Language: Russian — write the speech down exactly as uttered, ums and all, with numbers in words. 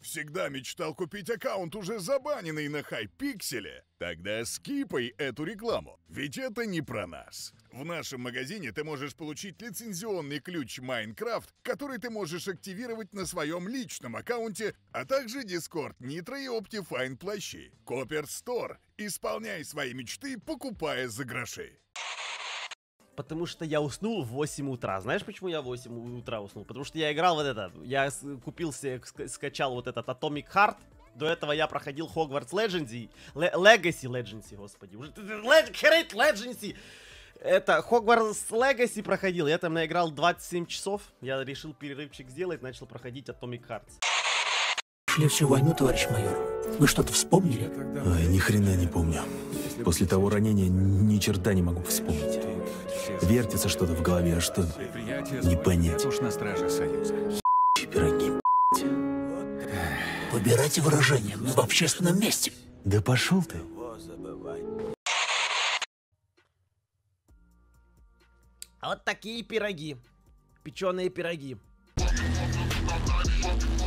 всегда мечтал купить аккаунт, уже забаненный на Хайпикселе? Тогда скипай эту рекламу, ведь это не про нас. В нашем магазине ты можешь получить лицензионный ключ Майнкрафт, который ты можешь активировать на своем личном аккаунте, а также Discord Nitro и Optifine плащи. Копперт Store. Исполняй свои мечты, покупая за гроши. Потому что я уснул в восемь утра. Знаешь, почему я в восемь утра уснул? Потому что я играл вот это. Я купил себе, скачал вот этот Atomic Heart. До этого я проходил Hogwarts Legacy. Legacy, Legacy, господи. Уже Great Legacy. Это Hogwarts Legacy проходил. Я там наиграл двадцать семь часов. Я решил перерывчик сделать, начал проходить Atomic Hearts. Шли всю войну, товарищ майор. Вы что-то вспомнили? Ой, ни хрена не помню. После того ранения ни черта не могу вспомнить. Вертится что-то в голове, а что не понять. Уж на страже Союза. Пироги. Выбирайте выражение в общественном месте. Да пошел ты. А вот такие пироги. Печеные пироги.